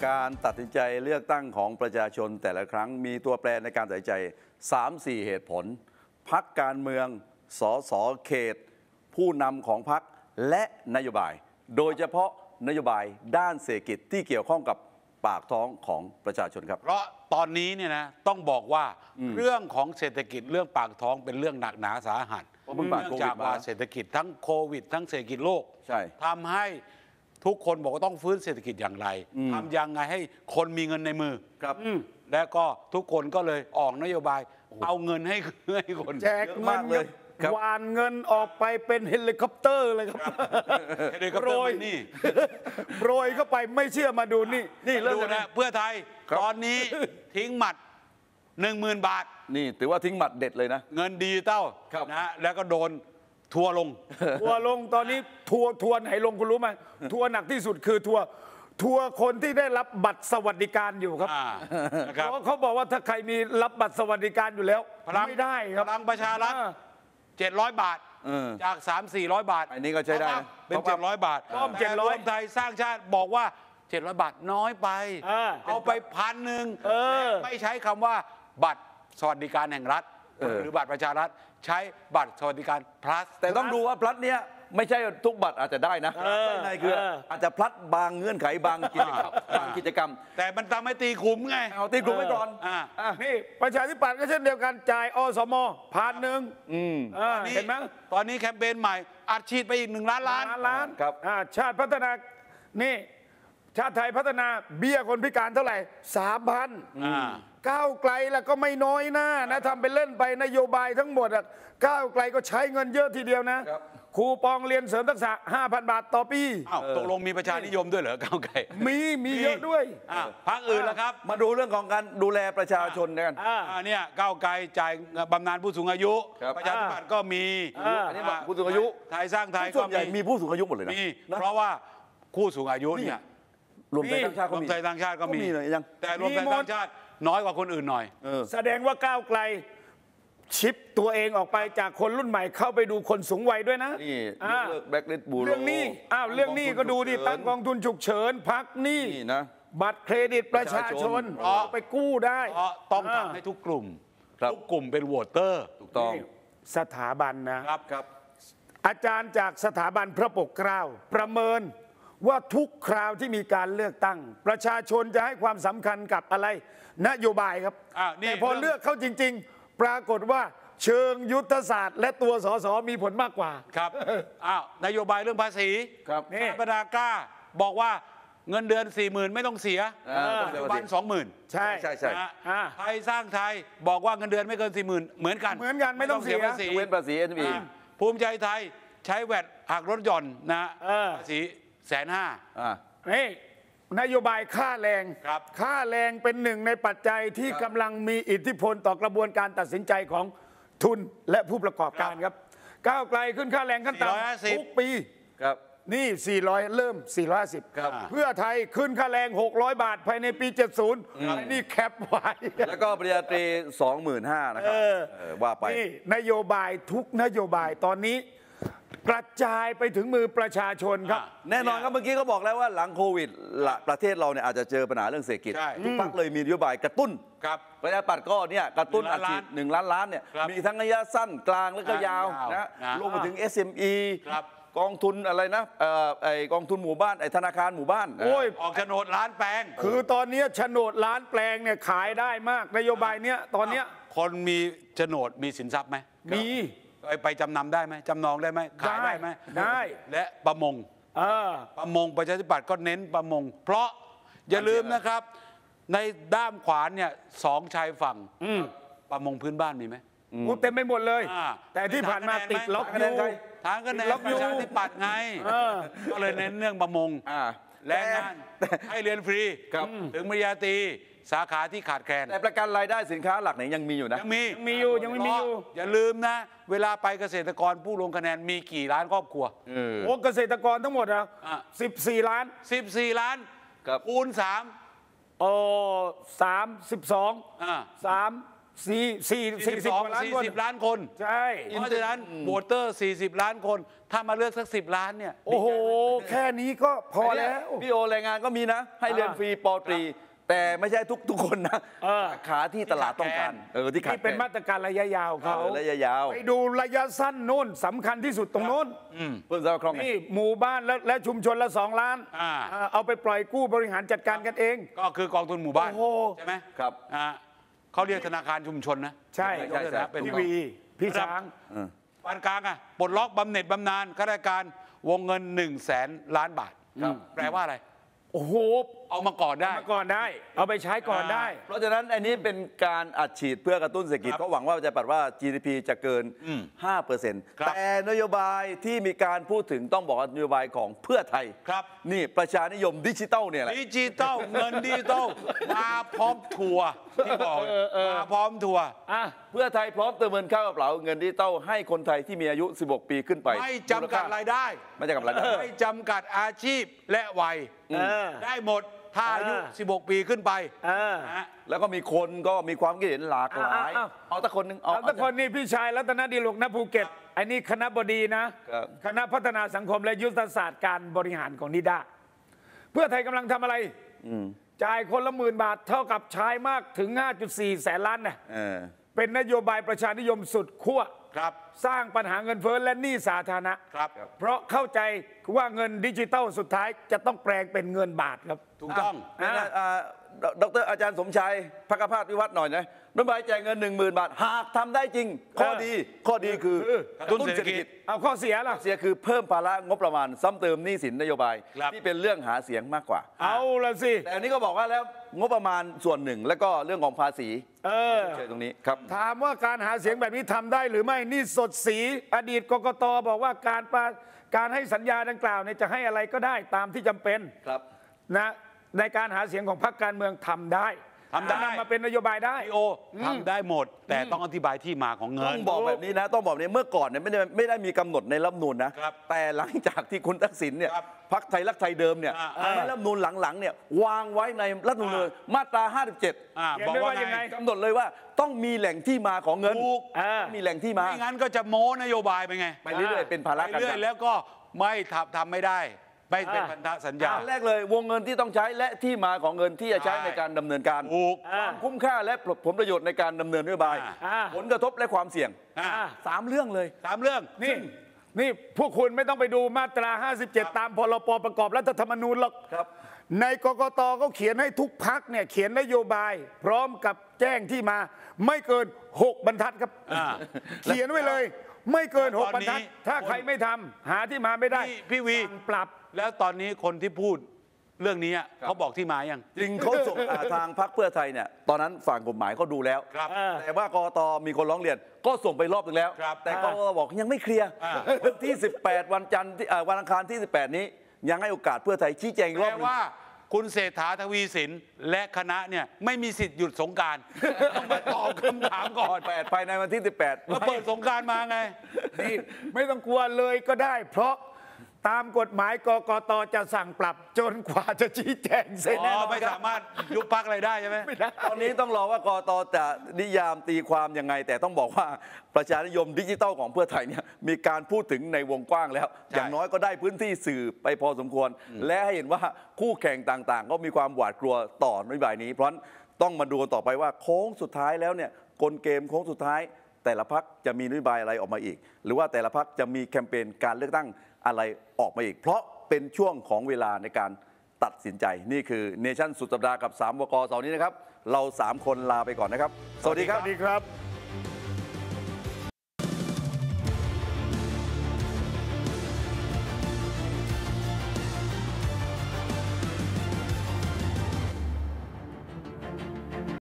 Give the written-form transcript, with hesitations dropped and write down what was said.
การตัดสินใจเลือกตั้งของประชาชนแต่ละครั้งมีตัวแปรในการตัดสินใจ 3-4 เหตุผลพรรคการเมืองสสเขต ผู้นำของพรรคและนโยบาย โดยเฉพาะนโยบายด้านเศรษฐกิจที่เกี่ยวข้องกับปากท้องของประชาชนครับเพราะตอนนี้เนี่ยนะต้องบอกว่าเรื่องของเศรษฐกิจเรื่องปากท้องเป็นเรื่องหนักหนาสาหัสเนื่องจากว่าเศรษฐกิจทั้งโควิดทั้งเศรษฐกิจโลกทำให้ทุกคนบอกว่าต้องฟื้นเศรษฐกิจอย่างไรทำยังไงให้คนมีเงินในมือครับและก็ทุกคนก็เลยออกนโยบายเอาเงินให้คนแจกเงินเลยวานเงินออกไปเป็นเฮลิคอปเตอร์เลยครับโปรยนี่โปรยเข้าไปไม่เชื่อมาดูนี่ดูนะเพื่อไทยตอนนี้ทิ้งหมัด 10,000 บาทนี่ถือว่าทิ้งหมัดเด็ดเลยนะเงินดิจิตอลนะแล้วก็โดนทัวลงตอนนี้ทัวไหนลงคุณรู้ไหมทัวหนักที่สุดคือทัวคนที่ได้รับบัตรสวัสดิการอยู่ครับเพราะเขาบอกว่าถ้าใครมีรับบัตรสวัสดิการอยู่แล้วไม่ได้ครับพลังประชารัฐ700 บาทจาก 300-400 บาทอันนี้ก็ใช้ได้เป็น700 บาทแต่รวมไทยสร้างชาติบอกว่า700 บาทน้อยไปเอาไป1,000ไม่ใช้คำว่าบัตรสวัสดิการแห่งรัฐหรือบัตรประชารัฐใช้บัตรสวัสดิการ plus แต่ต้องดูว่า plus เนี้ยไม่ใช่ทุกบัตรอาจจะได้นะในคืออาจจะพลัดบางเงื่อนไขบางกิจกรรมแต่มันทำให้ตีคุมไงเอาตีคุมไว้ก่อนนี่ประชาธิปัตย์ก็เช่นเดียวกันจ่ายอสม1,000เห็นไหมตอนนี้แคมเปญใหม่อัดฉีดไปอีก1 ล้านล้านครับชาติพัฒนานี่ชาติไทยพัฒนาเบี้ยคนพิการเท่าไหร่ 3,000ก้าวไกลแล้วก็ไม่น้อยหน้านะทำไปเล่นไปนโยบายทั้งหมดก้าวไกลก็ใช้เงินเยอะทีเดียวนะครูปองเรียนเสริมทักษะ 5,000 บาทต่อปีตกลงมีประชานิยมด้วยเหรอก้าวไกลมีเยอะด้วยพรรคอื่นแล้วครับมาดูเรื่องของการดูแลประชาชนกันเนี่ยก้าวไกลจ่ายบำนาญผู้สูงอายุประชาธิปัตย์ก็มีอันนี้ผู้สูงอายุไทยสร้างไทยก็มีผู้สูงอายุหมดเลยนะเพราะว่าผู้สูงอายุเนี่ยรวมไทยสร้างชาติก็มีรวมไทยสร้างชาติก็มียังแต่รวมไทยสร้างชาติน้อยกว่าคนอื่นหน่อยแสดงว่าก้าวไกลชิปตัวเองออกไปจากคนรุ่นใหม่เข้าไปดูคนสูงวัยด้วยนะนี่แบล็คลิสต์บูโรเรื่องนี้เรื่องนี้ก็ดูดิตั้งกองทุนฉุกเฉินพักนี่นะบัตรเครดิตประชาชนไปกู้ได้ต้องทำให้ทุกกลุ่มเป็นโหวตเตอร์ถูกต้องสถาบันนะครับอาจารย์จากสถาบันพระปกเกล้าประเมินว่าทุกคราวที่มีการเลือกตั้งประชาชนจะให้ความสำคัญกับอะไรนโยบายครับแต่พอเลือกเข้าจริงๆปรากฏว่าเชิงยุทธศาสตร์และตัวสสมีผลมากกว่าครับนโยบายเรื่องภาษีนี่ปนากล้าบอกว่าเงินเดือน 40,000 ไม่ต้องเสียวัน 20,000 ใช่ไทยสร้างไทยบอกว่าเงินเดือนไม่เกิน 40,000 เหมือนกันไม่ต้องเสียเว้นภาษี NBE ภูมิใจไทยใช้แวดหักลดหย่อนนะภาษี150,000 นี่นโยบายค่าแรงเป็นหนึ่งในปัจจัยที่กำลังมีอิทธิพลต่อกระบวนการตัดสินใจของทุนและผู้ประกอบการครับก้าวไกลขึ้นค่าแรงขั้นต่ำทุกปีนี่400เริ่ม450เพื่อไทยขึ้นค่าแรง600 บาทภายในปี70นี่แคปไว้แล้วก็ปริญญาตรี 25,000 นะครับว่าไปนี่นโยบายทุกนโยบายตอนนี้กระจายไปถึงมือประชาชนครับแน่นอนครับเมื่อกี้เขาบอกแล้วว่าหลังโควิดประเทศเราเนี่ยอาจจะเจอปัญหาเรื่องเศรษฐกิจทุกพรรคเลยมีนโยบายกระตุ้นประชาธิปัตย์ก็เนี่ยกระตุ้นอัดฉีด1 ล้านล้านเนี่ยมีทั้งระยะสั้นกลางและก็ยาวนะรวมไปถึง SME กองทุนอะไรนะกองทุนหมู่บ้านธนาคารหมู่บ้านออกโฉนดล้านแปลงคือตอนนี้โฉนดล้านแปลงเนี่ยขายได้มากนโยบายเนี้ยตอนเนี้ยคนมีโฉนดมีสินทรัพย์ไหมมีไปจำนำได้ไหมจำนองได้ไหมขายได้ไหมได้และประมงประชาธิปัตย์ก็เน้นประมงเพราะอย่าลืมนะครับในด้ามขวานเนี่ย2 ชายฝั่งประมงพื้นบ้านมีไหมเต็มไปหมดเลยแต่ที่ผ่านมาติดล็อกอยู่ทางคะแนนประชาธิปัตย์ไงก็เลยเน้นเรื่องประมงและงานให้เรียนฟรีถึงปริญญาตรีสาขาที่ขาดแคลนแต่ประกันรายได้สินค้าหลักไหนยังมีอยู่นะยังมีอยู่อย่าลืมนะเวลาไปเกษตรกรผู้ลงคะแนนมีกี่ล้านครอบครัวเกษตรกรทั้งหมดนะ14 ล้านคูณ3 32 3 40 กว่าล้านคน 40 ล้านคนใช่เพราะฉะนั้นโหวตเตอร์ 40 ล้านคน ถ้ามาเลือกสัก 10 ล้านเนี่ยโอ้โห แค่นี้ก็พอแล้วพี่โอแรงงานก็มีนะ ให้เรียนฟรีปอตรี แต่ไม่ใช่ทุกคนนะ ขาที่ตลาดต้องการที่ขาดนี่เป็นมาตรการระยะยาวเขาระยะยาวไปดูระยะสั้นโน้นสำคัญที่สุดตรงโน้นเพิ่มสภาพคล่องไงนี่หมู่บ้านและชุมชนละ2 ล้านเอาไปปล่อยกู้บริหารจัดการกันเองก็คือกองทุนหมู่บ้านโอ้โหใช่ไหมครับเขาเรียกธนาคารชุมชนนะใช่เขาเรียกนะเป็นพี่วีพี่ช้างปานกลางปลดล็อกบำเหน็จบำนาญข้าราชการวงเงิน100,000 ล้านบาทแปลว่าอะไรโอ้โหเอามาก่อนได้มาก่อนได้ เอาไปใช้ก่อนได้เพราะฉะนั้นอันนี้เป็นการอัดฉีดเพื่อกระตุ้นเศรษฐกิจเพราะหวังว่าจะปัดว่า GDP จะเกิน 5% ครับแต่นโยบายที่มีการพูดถึงต้องบอกว่านโยบายของเพื่อไทยครับนี่ประชานิยมดิจิตัลเนี่ยแหละดิจิตอลเงินดิจิตอลมาพร้อมทัวร์ที่บอกมาพร้อมทัวร์เพื่อไทยพร้อมเติมเงินเข้ากระเป๋าเงินดิจิตัลให้คนไทยที่มีอายุ 16 ปีขึ้นไปไม่จำกัดรายได้ไม่จำกัดรายได้ไม่จำกัดอาชีพและวัยได้หมดถ้าอายุ 16 ปีขึ้นไปนะฮะแล้วก็มีคนก็มีความคิดเห็นหลากหลาย เอาแต่คนหนึงเอาแต่คนนี้พี่ชายรัตนดิลกนะภูเก็ตไอ้นี่คณะบดีนะครับคณะพัฒนาสังคมและยุทธศาสตร์การบริหารของนิด้าเพื่อไทยกำลังทำอะไรจ่ายคนละ10,000 บาทเท่ากับใช้มากถึง 5.4 แสนล้านนะเป็นนโยบายประชานิยมสุดขั้วครับสร้างปัญหาเงินเฟ้อและหนี้สาธารณะครับเพราะเข้าใจว่าเงินดิจิตัลสุดท้ายจะต้องแปลงเป็นเงินบาทครับถูกต้องดรอาจารย์สมชัยภคภาสวิวัฒน์หน่อยนะนโยบายแจกเงิน 10,000 บาท หากทำได้จริง ข้อดีคือกระตุ้นเศรษฐกิจเอาข้อเสียล่ะเสียคือเพิ่มภาระงบประมาณซ้ำเติมหนี้สินนโยบายครับที่เป็นเรื่องหาเสียงมากกว่าเอาละสิแต่อันนี้ก็บอกว่าแล้วงบประมาณส่วนหนึ่งแล้วก็เรื่องของภาษีเชิญตรงนี้ครับถามว่าการหาเสียงแบบนี้ทำได้หรือไม่นี่สดสีอดีตกกตบอกว่าการให้สัญญาดังกล่าวเนี่ยจะให้อะไรก็ได้ตามที่จำเป็นครับนะในการหาเสียงของพรรคการเมืองทำได้ทำได้นำมาเป็นนโยบายได้พี่โอทำได้หมด แต่ต้องอธิบายที่มาของเงิต้อน งบอกแบบนี้นะต้องบอกเนี่ยเมื่อก่อนเนี่ยไม่ได้มีกำหนดในรัฐธรรมนูญนะครับ แต่หลังจากที่คุณทักษิณเนี่ยครับพรรคไทยรักไทยเดิมเนี่ยในรัฐธรรมนูญหลังๆเนี่ยวางไว้ในรัฐธรรมนูญมาตรา 57 บอกว่าไงกำหนดเลยว่าต้องมีแหล่งที่มาของเงินถูกต้องมีแหล่งที่มาไม่งั้นก็จะโม้นโยบายไปไงไปเรื่อยๆเป็นภาระไปกันเรื่อยแล้วก็ไม่ทำไม่ได้ ไม่เป็นพันธสัญญาอันแรกเลยวงเงินที่ต้องใช้และที่มาของเงินที่จะใช้ใช่ในการดำเนินการถูกความคุ้มค่าและผลประโยชน์ในการดำเนินนโยบาย ผลกระทบและความเสี่ยง 3 เรื่องเลย 3 เรื่องนี่พวกคุณไม่ต้องไปดูมาตรา 57 ตามพรบประกอบรัฐธรรมนูญหรอกครับในกกตก็เขียนให้ทุกพักเนี่ยเขียนนโยบาย พร้อมกับแจ้งที่มาไม่เกิน 6 บรรทัดครับ เขียนไว้เลย ไม่เกิน 6 บรรทัด ถ้าใครไม่ทำหาที่มาไม่ได้พี่วีสั่งปรับแล้วตอนนี้คนที่พูดเรื่องนี้เขาบอกที่มายังจริงเขาส่งทางพรรคเพื่อไทยเนี่ยตอนนั้นฝั่งกฎหมายเขาดูแล้วครับแต่ว่ากตมีคนร้องเรียนก็ส่งไปรอบหนึงแล้วครับแต่กตบอกยังไม่เคลียร์วันที่ 18 วันจันทร์วันอังคารที่ 18 นี้ ยังให้โอกาสเพื่อไทยชี้แจงอีกรแปอลบหนึงว่าคุณเศรษฐาทวีสินและคณะเนี่ยไม่มีสิทธิ์หยุดสงกรารต้องมาตอบคำถามก่อนภายในวันที่ 18 มาเปิดสงกรารมาไงนี่ไม่ต้องกลัวเลยก็ได้ เพราะตามกฎหมายกกตจะสั่งปรับจนกว่าจะชี้แจงเสร็จอ๋อไม่สามารถยุบพักอะไรได้ใช่ไหมไม่ได้ตอนนี้ต้องรอว่ากตจะนิยามตีความยังไง แต่ต้องบอกว่าประชานิยมดิจิทัลของเพื่อไทยเนี่ยมีการพูดถึงในวงกว้างแล้ว อย่างน้อยก็ได้พื้นที่สื่อไปพอสมควร และให้เห็นว่าคู่แข่งต่างๆ ก็มีความหวาดกลัวต่อนโยบายนี้ เพราะฉะนั้นต้องมาดูกันต่อไปว่าโค้งสุดท้ายแล้วเนี่ยกลเกมโค้งสุดท้าย แต่ละพรรคจะมีนโยบายอะไรออกมาอีก หรือว่าแต่ละพรรคจะมีแคมเปญการเลือกตั้งอะไรออกมาอีก เพราะเป็นช่วงของเวลาในการตัดสินใจนี่คือเนชั่นสุดสัปดาห์กับ3 วก.เสาร์นี้นะครับเรา3 คนลาไปก่อนนะครับ สวัสดีครับ